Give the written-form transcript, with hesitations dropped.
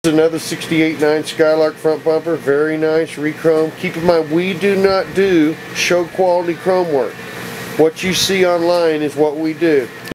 Another 68.9 Skylark front bumper, very nice, re-chrome. Keep in mind, we do not do show quality chrome work. What you see online is what we do.